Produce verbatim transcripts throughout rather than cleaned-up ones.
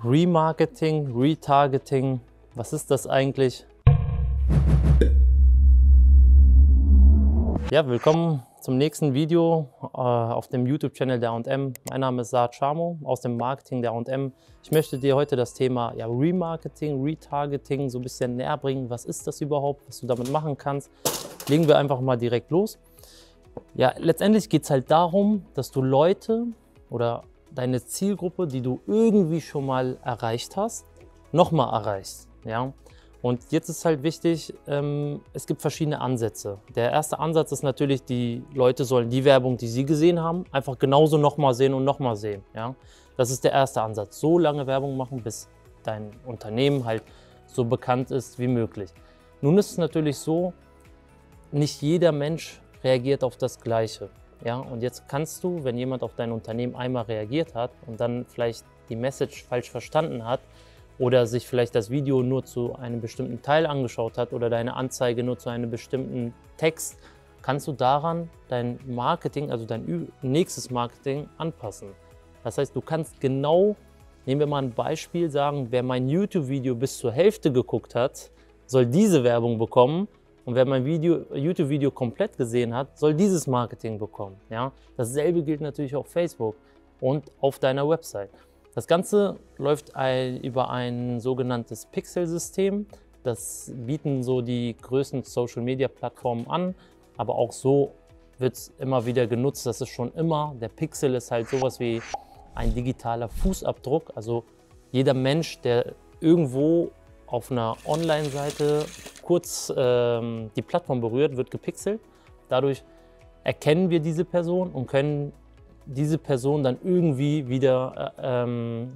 Remarketing, Retargeting, was ist das eigentlich? Ja, willkommen zum nächsten Video äh, auf dem YouTube-Channel der A und M. Mein Name ist Saad Shamo aus dem Marketing der A und M. Ich möchte dir heute das Thema ja, Remarketing, Retargeting so ein bisschen näher bringen. Was ist das überhaupt, was du damit machen kannst? Legen wir einfach mal direkt los. Ja, letztendlich geht es halt darum, dass du Leute oder deine Zielgruppe, die du irgendwie schon mal erreicht hast, nochmal erreichst. Ja? Und jetzt ist halt wichtig, ähm, es gibt verschiedene Ansätze. Der erste Ansatz ist natürlich, die Leute sollen die Werbung, die sie gesehen haben, einfach genauso nochmal sehen und nochmal sehen. Ja? Das ist der erste Ansatz. So lange Werbung machen, bis dein Unternehmen halt so bekannt ist wie möglich. Nun ist es natürlich so, nicht jeder Mensch reagiert auf das Gleiche. Ja? Und jetzt kannst du, wenn jemand auf dein Unternehmen einmal reagiert hat und dann vielleicht die Message falsch verstanden hat, oder sich vielleicht das Video nur zu einem bestimmten Teil angeschaut hat oder deine Anzeige nur zu einem bestimmten Text, kannst du daran dein Marketing, also dein nächstes Marketing anpassen. Das heißt, du kannst genau, nehmen wir mal ein Beispiel, sagen, wer mein YouTube-Video bis zur Hälfte geguckt hat, soll diese Werbung bekommen, und wer mein YouTube-Video komplett gesehen hat, soll dieses Marketing bekommen. Ja? Dasselbe gilt natürlich auf Facebook und auf deiner Website. Das Ganze läuft ein, über ein sogenanntes Pixel-System. Das bieten so die größten Social-Media-Plattformen an, aber auch so wird es immer wieder genutzt. Das ist schon immer, der Pixel ist halt sowas wie ein digitaler Fußabdruck. Also jeder Mensch, der irgendwo auf einer Online-Seite kurz ähm, die Plattform berührt, wird gepixelt. Dadurch erkennen wir diese Person und können diese Person dann irgendwie wieder, äh, ähm,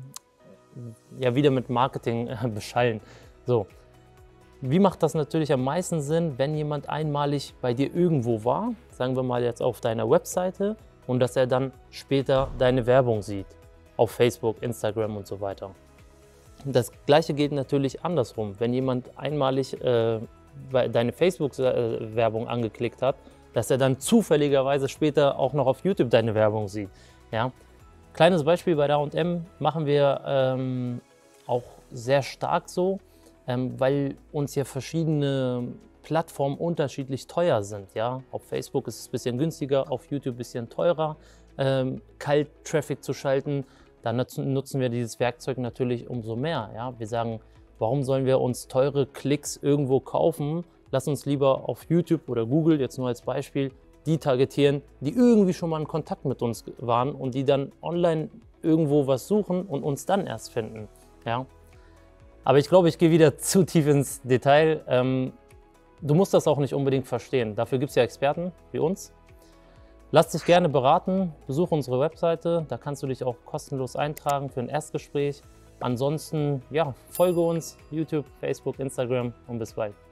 ja, wieder mit Marketing äh, beschallen. So. Wie macht das natürlich am meisten Sinn, wenn jemand einmalig bei dir irgendwo war, sagen wir mal jetzt auf deiner Webseite, und dass er dann später deine Werbung sieht, auf Facebook, Instagram und so weiter. Das Gleiche gilt natürlich andersrum. Wenn jemand einmalig äh, deine Facebook-Werbung angeklickt hat, dass er dann zufälligerweise später auch noch auf YouTube deine Werbung sieht. Ja? Kleines Beispiel bei der A und M machen wir ähm, auch sehr stark so, ähm, weil uns ja verschiedene Plattformen unterschiedlich teuer sind. Ja? Auf Facebook ist es ein bisschen günstiger, auf YouTube ein bisschen teurer, ähm, Kalt-Traffic zu schalten. Dann nutzen, nutzen wir dieses Werkzeug natürlich umso mehr. Ja? Wir sagen, warum sollen wir uns teure Klicks irgendwo kaufen? Lass uns lieber auf YouTube oder Google, jetzt nur als Beispiel, die targetieren, die irgendwie schon mal in Kontakt mit uns waren und die dann online irgendwo was suchen und uns dann erst finden. Ja? Aber ich glaube, ich gehe wieder zu tief ins Detail. Ähm, du musst das auch nicht unbedingt verstehen. Dafür gibt es ja Experten wie uns. Lass dich gerne beraten, besuche unsere Webseite, da kannst du dich auch kostenlos eintragen für ein Erstgespräch. Ansonsten, ja, folge uns, YouTube, Facebook, Instagram, und bis bald.